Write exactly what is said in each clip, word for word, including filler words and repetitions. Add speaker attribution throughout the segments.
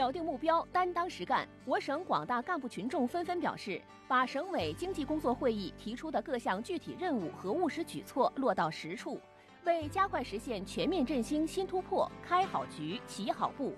Speaker 1: 咬定目标，担当实干。我省广大干部群众纷纷表示，把省委经济工作会议提出的各项具体任务和务实举措落到实处，为加快实现全面振兴新突破开好局、起好步。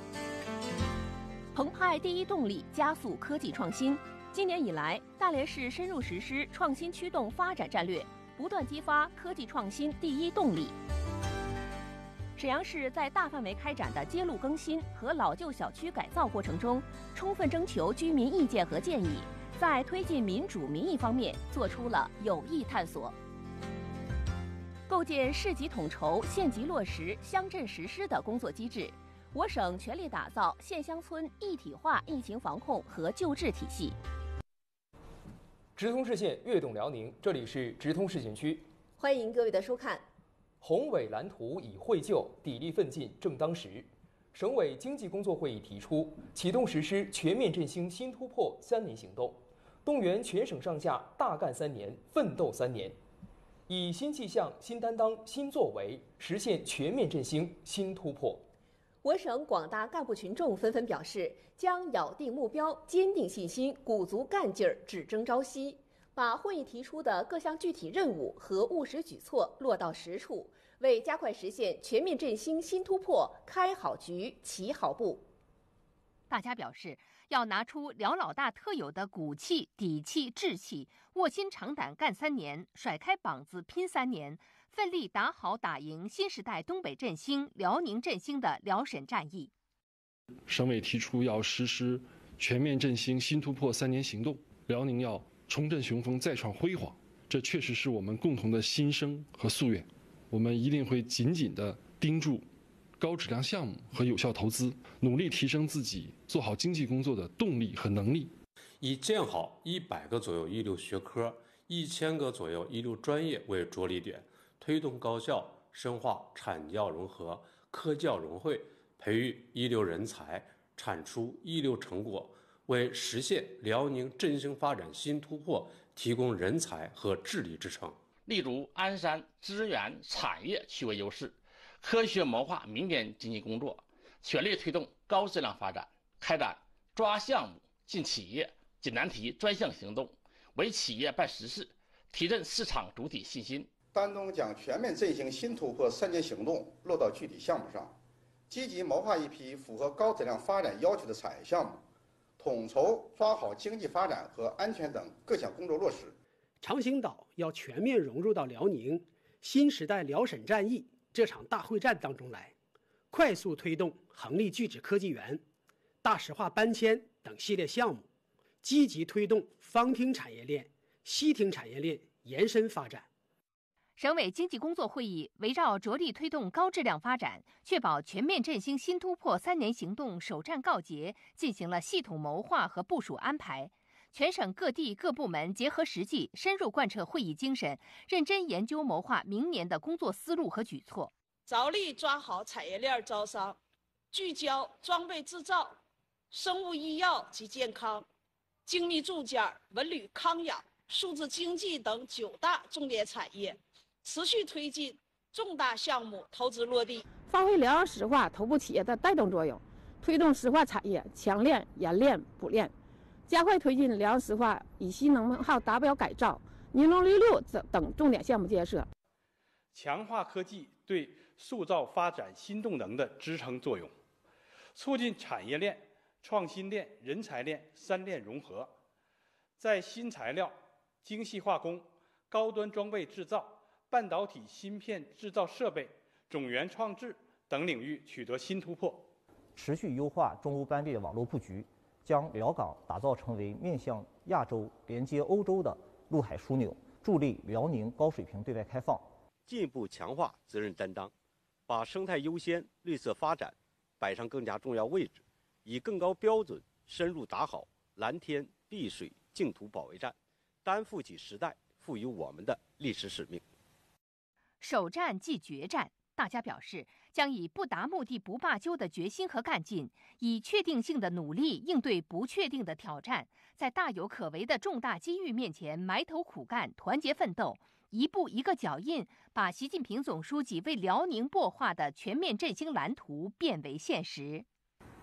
Speaker 1: 澎湃第一动力，加速科技创新。今年以来，大连市深入实施创新驱动发展战略，不断激发科技创新第一动力。沈阳市在大范围开展的街路更新和老旧小区改造过程中，充分征求居民意见和建议，在推进民主民意方面做出了有益探索。构建市级统筹、县级落实、乡镇实施的工作机制，我省全力打造县乡村一体化疫情防控和救治体系。
Speaker 2: 直通视线，跃动辽宁，这里是直通视线区，
Speaker 1: 欢迎各位的收看。
Speaker 2: 宏伟蓝图已绘就，砥砺奋进正当时。省委经济工作会议提出，启动实施全面振兴新突破三年行动，动员全省上下大干三年，奋斗三年，以新气象、新担当、新作为，实现全面振兴新突破。
Speaker 1: 我省广大干部群众纷纷表示，将咬定目标，坚定信心，鼓足干劲儿，只争朝夕，把会议提出的各项具体任务和务实举措落到实处，为加快实现全面振兴新突破开好局、起好步。大家表示，要拿出辽老大特有的骨气、底气、志气，卧薪尝胆干三年，甩开膀子拼三年，奋力打好打赢新时代东北振兴、辽宁振兴的辽沈战役。
Speaker 3: 省委提出要实施全面振兴新突破三年行动，辽宁要重振雄风，再创辉煌，这确实是我们共同的心声和夙愿。我们一定会紧紧地盯住高质量项目和有效投资，努力提升自己做好经济工作的动力和能力。
Speaker 4: 以建好一百个左右一流学科、一千个左右一流专业为着力点，推动高校深化产教融合、科教融汇，培育一流人才，产出一流成果，为实现辽宁振兴发展新突破提供人才和智力支撑。
Speaker 5: 立足鞍山资源产业区位优势，科学谋划明年经济工作，全力推动高质量发展，开展抓项目、进企业、解难题专项行动，为企业办实事，提振市场主体信心。
Speaker 6: 担当将全面振兴新突破三年行动落到具体项目上，积极谋划一批符合高质量发展要求的产业项目，统筹抓好经济发展和安全等各项工作落实。
Speaker 7: 长兴岛要全面融入到辽宁新时代辽沈战役这场大会战当中来，快速推动恒力聚酯科技园、大石化搬迁等系列项目，积极推动方厅产业链、西厅产业链延伸发展。
Speaker 1: 省委经济工作会议围绕着力推动高质量发展，确保全面振兴新突破三年行动首战告捷，进行了系统谋划和部署安排。全省各地各部门结合实际，深入贯彻会议精神，认真研究谋划明年的工作思路和举措，
Speaker 8: 着力抓好产业链招商，聚焦装备制造、生物医药及健康、精密铸件、文旅康养、数字经济等九大重点产业，持续推进重大项目投资落地，
Speaker 9: 发挥辽阳石化头部企业的带动作用，推动石化产业强链、研炼、补炼，加快推进辽阳石化乙烯能耗达标改造、尼龙六六等重点项目建设，
Speaker 10: 强化科技对塑造发展新动能的支撑作用，促进产业链、创新链、人才链三链融合，在新材料、精细化工、高端装备制造、半导体芯片制造设备、种源创制等领域取得新突破，
Speaker 11: 持续优化中欧班列网络布局，将辽港打造成为面向亚洲、连接欧洲的陆海枢纽，助力辽宁高水平对外开放。
Speaker 12: 进一步强化责任担当，把生态优先、绿色发展摆上更加重要位置，以更高标准深入打好蓝天碧水净土保卫战，担负起时代赋予我们的历史使命。
Speaker 1: 首战即决战，大家表示将以不达目的不罢休的决心和干劲，以确定性的努力应对不确定的挑战，在大有可为的重大机遇面前埋头苦干，团结奋斗，一步一个脚印，把习近平总书记为辽宁擘画的全面振兴蓝图变为现实。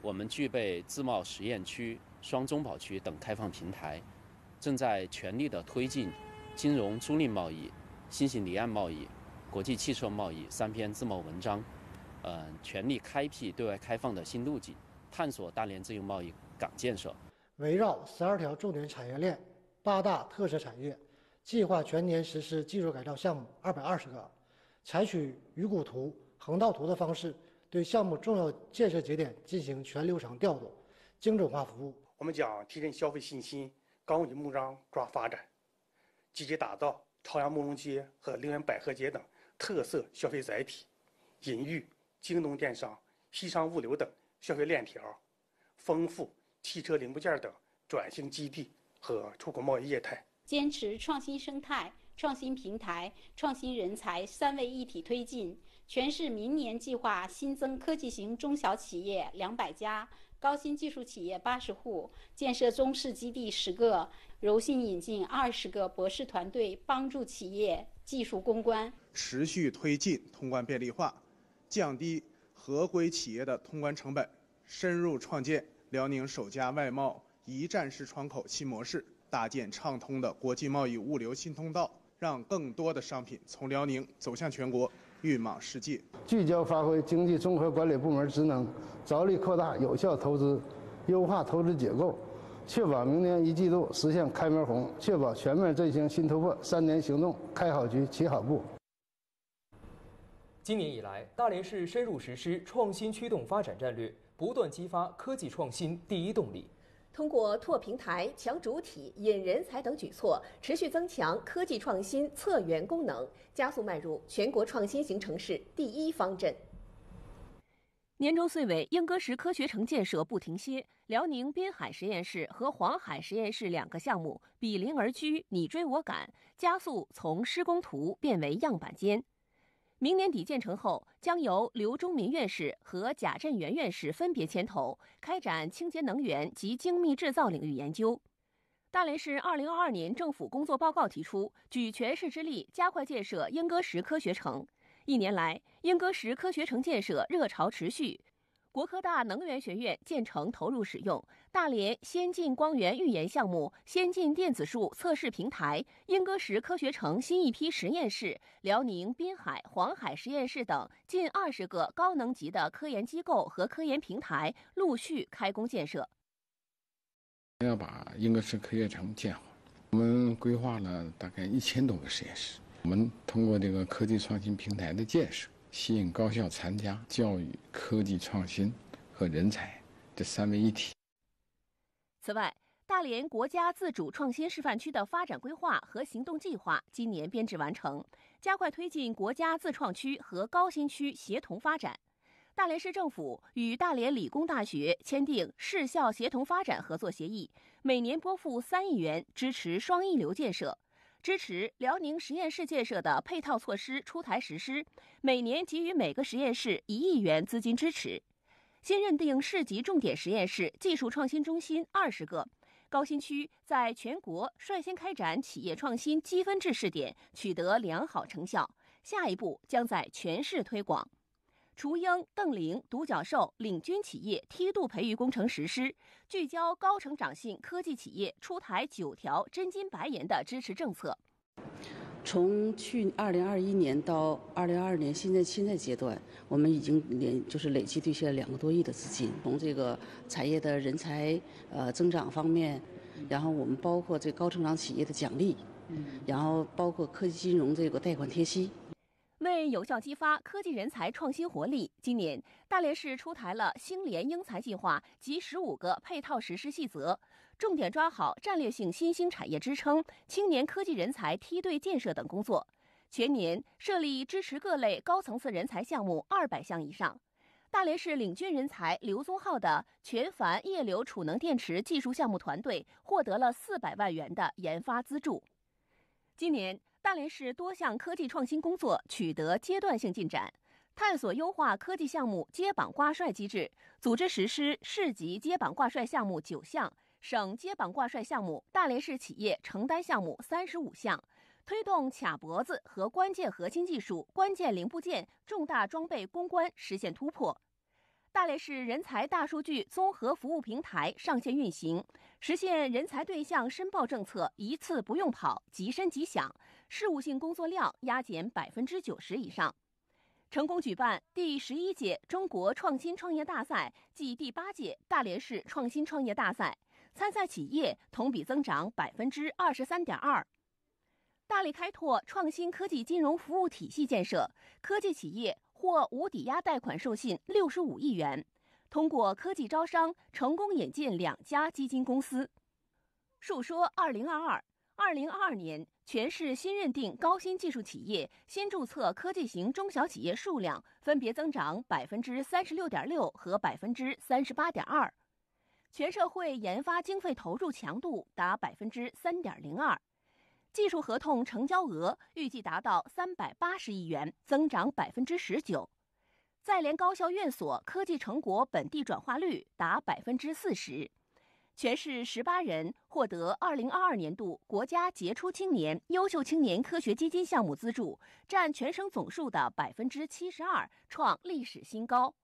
Speaker 13: 我们具备自贸实验区、双中保区等开放平台，正在全力地推进金融租赁贸易、新型离岸贸易、国际汽车贸易三篇自贸文章，呃，全力开辟对外开放的新路径，探索大连自由贸易港建设。
Speaker 14: 围绕十二条重点产业链、八大特色产业，计划全年实施技术改造项目二百二十个，采取鱼骨图、横道图的方式，对项目重要建设节点进行全流程调度，精准化服务。
Speaker 15: 我们将提振消费信心，纲举目张抓发展，积极打造朝阳慕容街和陵园百合街等特色消费载体，引育京东电商、西商物流等消费链条，丰富汽车零部件等转型基地和出口贸易业态。
Speaker 16: 坚持创新生态、创新平台、创新人才三位一体推进，全市明年计划新增科技型中小企业两百家，高新技术企业八十户，建设中试基地十个，柔性引进二十个博士团队，帮助企业技术攻关。
Speaker 17: 持续推进通关便利化，降低合规企业的通关成本，深入创建辽宁首家外贸一站式窗口新模式，搭建畅通的国际贸易物流新通道，让更多的商品从辽宁走向全国，运往世界。
Speaker 14: 聚焦发挥经济综合管理部门职能，着力扩大有效投资，优化投资结构，确保明年一季度实现开门红，确保全面振兴新突破三年行动开好局起好步。
Speaker 2: 今年以来，大连市深入实施创新驱动发展战略，不断激发科技创新第一动力。
Speaker 1: 通过拓平台、强主体、引人才等举措，持续增强科技创新策源功能，加速迈入全国创新型城市第一方阵。年终岁尾，英歌石科学城建设不停歇，辽宁滨海实验室和黄海实验室两个项目比邻而居，你追我赶，加速从施工图变为样板间。明年底建成后，将由刘忠民院士和贾振元院士分别牵头，开展清洁能源及精密制造领域研究。大连市二零二二年政府工作报告提出，举全市之力，加快建设英歌石科学城。一年来，英歌石科学城建设热潮持续。国科大能源学院建成投入使用，大连先进光源预研项目、先进电子数测试平台、英歌石科学城新一批实验室、辽宁滨海、黄海实验室等近二十个高能级的科研机构和科研平台陆续开工建设。
Speaker 18: 要把英歌石科学城建好，我们规划了大概一千多个实验室。我们通过这个科技创新平台的建设，吸引高校参加教育、科技创新和人才这三位一体。
Speaker 1: 此外，大连国家自主创新示范区的发展规划和行动计划今年编制完成，加快推进国家自创区和高新区协同发展。大连市政府与大连理工大学签订市校协同发展合作协议，每年拨付三亿元支持双一流建设。支持辽宁实验室建设的配套措施出台实施，每年给予每个实验室一亿元资金支持。新认定市级重点实验室、技术创新中心二十个。高新区在全国率先开展企业创新积分制试点，取得良好成效。下一步将在全市推广。雏鹰、邓羚、独角兽领军企业梯度培育工程实施，聚焦高成长性科技企业，出台九条真金白银的支持政策。
Speaker 19: 从去二零二一年到二零二二年现在现在阶段，我们已经连就是累计兑现了两个多亿的资金。从这个产业的人才呃增长方面，然后我们包括这高成长企业的奖励，然后包括科技金融这个贷款贴息。
Speaker 1: 为有效激发科技人才创新活力，今年大连市出台了星联英才计划及十五个配套实施细则，重点抓好战略性新兴产业支撑、青年科技人才梯队建设等工作。全年设立支持各类高层次人才项目二百项以上。大连市领军人才刘宗浩的全钒液流储能电池技术项目团队获得了四百万元的研发资助。今年大连市多项科技创新工作取得阶段性进展，探索优化科技项目接榜挂帅机制，组织实施市级接榜挂帅项目九项，省接榜挂帅项目大连市企业承担项目三十五项，推动卡脖子和关键核心技术、关键零部件重大装备攻关实现突破。 大连市人才大数据综合服务平台上线运行，实现人才对象申报政策一次不用跑，即申即享，事务性工作量压减百分之九十以上。成功举办第十一届中国创新创业大赛暨第八届大连市创新创业大赛，参赛企业同比增长百分之二十三点二。大力开拓创新科技金融服务体系建设，科技企业获无抵押贷款授信六十五亿元，通过科技招商成功引进两家基金公司。述说二零二二，二零二二年全市新认定高新技术企业、新注册科技型中小企业数量分别增长百分之三十六点六和百分之三十八点二，全社会研发经费投入强度达百分之三点零二。技术合同成交额预计达到三百八十亿元，增长百分之十九。在联高校院所科技成果本地转化率达百分之四十。全市十八人获得二零二二年度国家杰出青年、优秀青年科学基金项目资助，占全省总数的百分之七十二，创历史新高。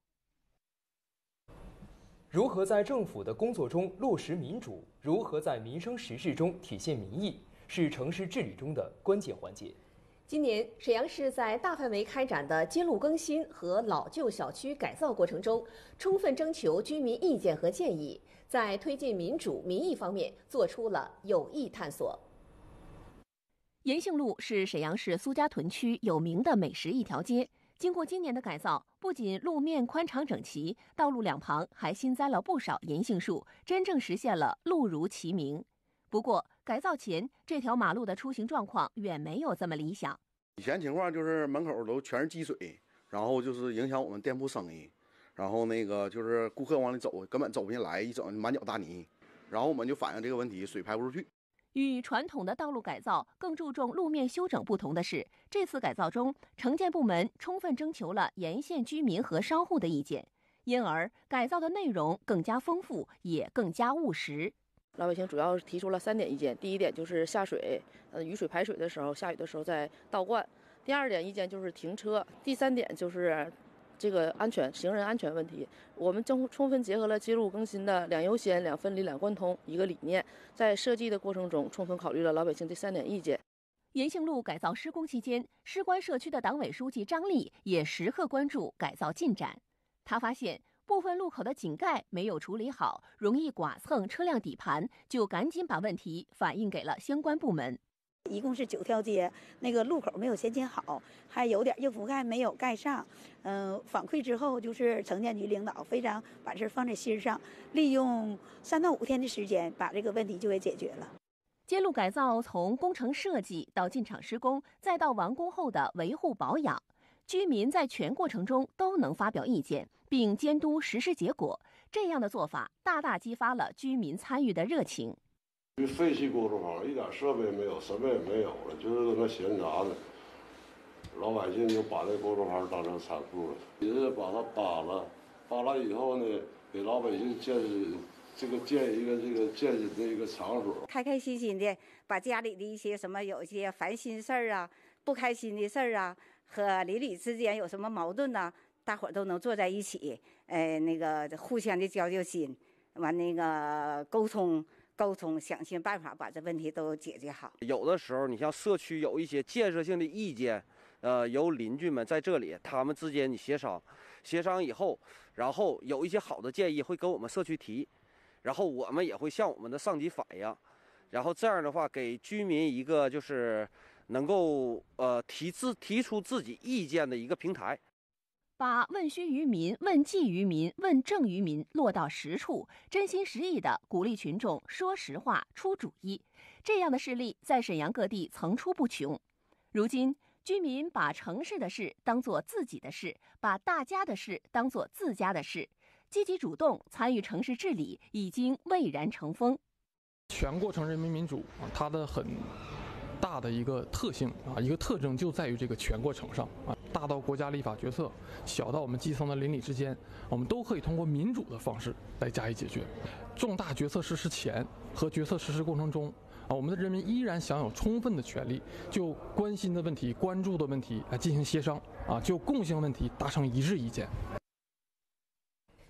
Speaker 2: 如何在政府的工作中落实民主？如何在民生实事中体现民意？是城市治理中的关键环节。
Speaker 1: 今年，沈阳市在大范围开展的街路更新和老旧小区改造过程中，充分征求居民意见和建议，在推进民主民意方面做出了有益探索。延庆路是沈阳市苏家屯区有名的美食一条街，经过今年的改造，不仅路面宽敞整齐，道路两旁还新栽了不少银杏树，真正实现了路如其名。不过，改造前这条马路的出行状况远没有这么理想。
Speaker 20: 以前情况就是门口都全是积水，然后就是影响我们店铺生意，然后那个就是顾客往里走根本走不进来，一走满脚大泥，然后我们就反映这个问题，水排不出去。
Speaker 1: 与传统的道路改造更注重路面修整不同的是，这次改造中，城建部门充分征求了沿线居民和商户的意见，因而改造的内容更加丰富，也更加务实。
Speaker 21: 老百姓主要提出了三点意见，第一点就是下水，呃，雨水排水的时候，下雨的时候再倒灌；第二点意见就是停车；第三点就是这个安全，行人安全问题。我们正充分结合了街路更新的两优先、两分离、两贯通一个理念，在设计的过程中充分考虑了老百姓这三点意见。
Speaker 1: 延庆路改造施工期间，施关社区的党委书记张丽也时刻关注改造进展。他发现部分路口的井盖没有处理好，容易剐蹭车辆底盘，就赶紧把问题反映给了相关部门。
Speaker 22: 一共是九条街，那个路口没有衔接好，还有点硬覆盖没有盖上。嗯、呃，反馈之后，就是城建局领导非常把这放在心上，利用三到五天的时间把这个问题就给解决了。
Speaker 1: 街路改造从工程设计到进场施工，再到完工后的维护保养，居民在全过程中都能发表意见，并监督实施结果。这样的做法大大激发了居民参与的热情。
Speaker 23: 废弃锅炉房，一点设备没有，什么也没有了，就是搁那闲杂的。老百姓就把这锅炉房当成仓库了，也是把它扒了，扒了以后呢，给老百姓建这个建一个这个建的一个场所，
Speaker 22: 开开心心的把家里的一些什么有一些烦心事儿啊、不开心的事儿啊，和邻里之间有什么矛盾呐、啊，大伙儿都能坐在一起，呃，那个互相的交交心，完那个沟通。沟通，想尽办法把这问题都解决好。
Speaker 24: 有的时候，你像社区有一些建设性的意见，呃，由邻居们在这里，他们之间你协商，协商以后，然后有一些好的建议会跟我们社区提，然后我们也会向我们的上级反映，然后这样的话给居民一个就是能够呃提自提出自己意见的一个平台。
Speaker 1: 把问需于民、问计于民、问政于民落到实处，真心实意地鼓励群众说实话、出主意，这样的事例在沈阳各地层出不穷。如今，居民把城市的事当作自己的事，把大家的事当作自家的事，积极主动参与城市治理已经蔚然成风。
Speaker 25: 全过程人民民主啊，它的很大的一个特性啊，一个特征就在于这个全过程上啊，大到国家立法决策，小到我们基层的邻里之间，我们都可以通过民主的方式来加以解决。重大决策实施前和决策实施过程中啊，我们的人民依然享有充分的权利，就关心的问题、关注的问题来进行协商啊，就共性问题达成一致意见。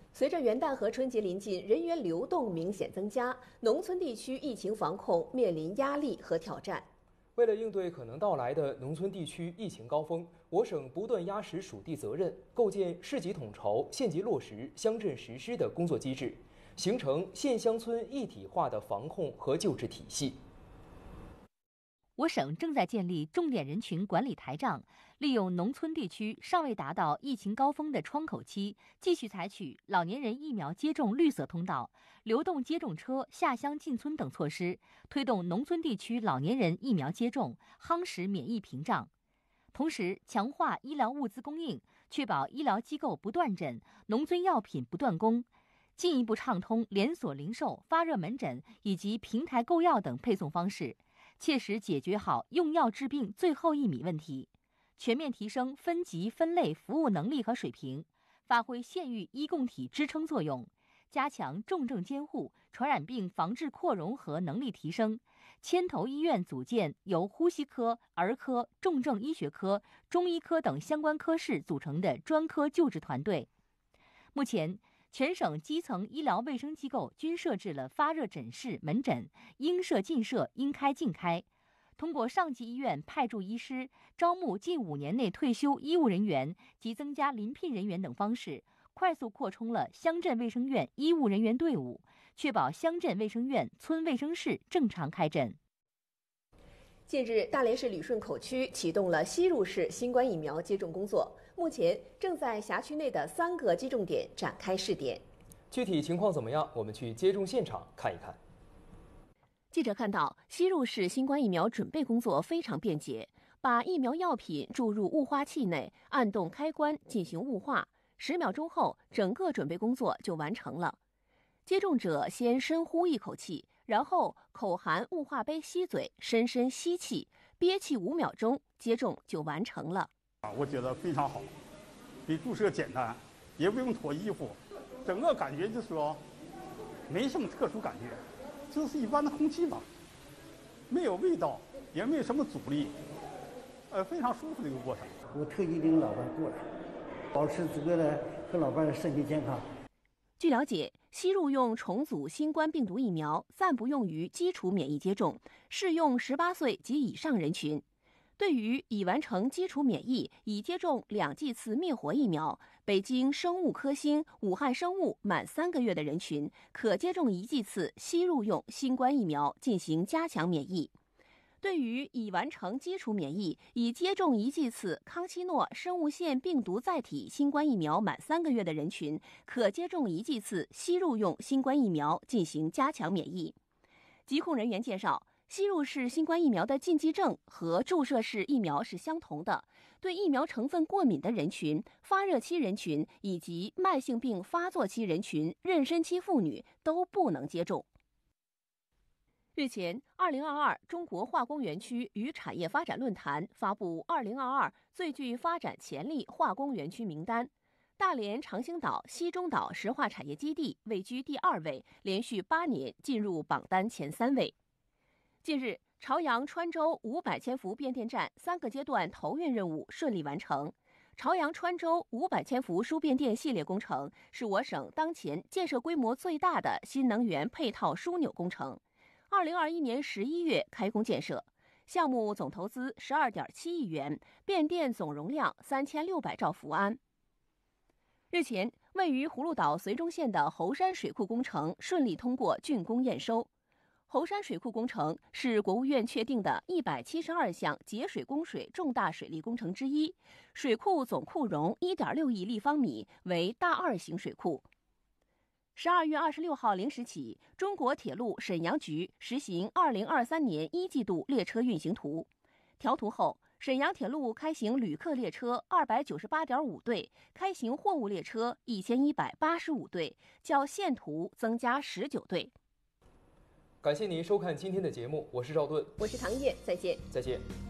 Speaker 1: 随着元旦和春节临近，人员流动明显增加，农村地区疫情防控面临压力和挑战。
Speaker 2: 为了应对可能到来的农村地区疫情高峰，我省不断压实属地责任，构建市级统筹、县级落实、乡镇实施的工作机制，形成县乡村一体化的防控和救治体系。
Speaker 3: 我省正在建立重点人群管理台账，利用农村地区尚未达到疫情高峰的窗口期，继续采取老年人疫苗接种绿色通道、流动接种车下乡进村等措施，推动农村地区老年人疫苗接种，夯实免疫屏障。同时，强化医疗物资供应，确保医疗机构不断诊，农村药品不断供，进一步畅通连锁零售、发热门诊以及平台购药等配送方式。切实解决好用药治病最后一米问题，全面提升分级分类服务能力和水平，发挥县域医共体支撑作用，加强重症监护、传染病防治扩容和能力提升，牵头医院组建由呼吸科、儿科、重症医学科、中医科等相关科室组成的专科救治团队。目前，全省基层医疗卫生机构均设置了发热诊室、门诊，应设尽设，应开尽开。通过上级医院派驻医师、招募近五年内退休医务人员及增加临聘人员等方式，快速扩充了乡镇卫生院医务人员队伍，确保乡镇卫生院、村卫生室正常开诊。
Speaker 1: 近日，大连市旅顺口区启动了吸入式新冠疫苗接种工作，目前正在辖区内的三个接种点展开试点。
Speaker 2: 具体情况怎么样？我们去接种现场看一看。
Speaker 1: 记者看到，吸入式新冠疫苗准备工作非常便捷，把疫苗药品注入雾化器内，按动开关进行雾化，十秒钟后，整个准备工作就完成了。接种者先深呼一口气，然后口含雾化杯吸嘴，深深吸气，憋气五秒钟，接种就完成了。
Speaker 4: 啊，我觉得非常好，比注射简单，也不用脱衣服，整个感觉就是说没什么特殊感觉，就是一般的空气吧，没有味道，也没有什么阻力，呃，非常舒服的一个过程。
Speaker 5: 我特意领老伴过来，保持这个呢和老伴的身体健康。
Speaker 1: 据了解，吸入用重组新冠病毒疫苗暂不用于基础免疫接种，适用十八岁及以上人群。对于已完成基础免疫、已接种两剂次灭活疫苗，北京生物科兴、武汉生物满三个月的人群，可接种一剂次吸入用新冠疫苗进行加强免疫。对于已完成基础免疫、已接种一剂次康希诺生物线病毒载体新冠疫苗满三个月的人群，可接种一剂次吸入用新冠疫苗进行加强免疫。疾控人员介绍，吸入式新冠疫苗的禁忌症和注射式疫苗是相同的，对疫苗成分过敏的人群、发热期人群以及慢性病发作期人群、妊娠期妇女都不能接种。日前，二零二二中国化工园区与产业发展论坛发布二零二二最具发展潜力化工园区名单，大连长兴岛西中岛石化产业基地位居第二位，连续八年进入榜单前三位。近日，朝阳川州五百千伏变电站三个阶段投运任务顺利完成。朝阳川州五百千伏输变电系列工程是我省当前建设规模最大的新能源配套枢纽工程。二零二一年十一月开工建设，项目总投资十二点七亿元，变电总容量三千六百兆伏安。日前，位于葫芦岛绥中县的猴山水库工程顺利通过竣工验收。猴山水库工程是国务院确定的一百七十二项节水供水重大水利工程之一，水库总库容一点六亿立方米，为大二型水库。十二月二十六号零时起，中国铁路沈阳局实行二零二三年一季度列车运行图。调图后，沈阳铁路开行旅客列车二百九十八点五对，开行货物列车一千一百八十五对，较现图增加十九对。
Speaker 2: 感谢您收看今天的节目，我是赵盾，
Speaker 1: 我是唐烨，再见，
Speaker 2: 再见。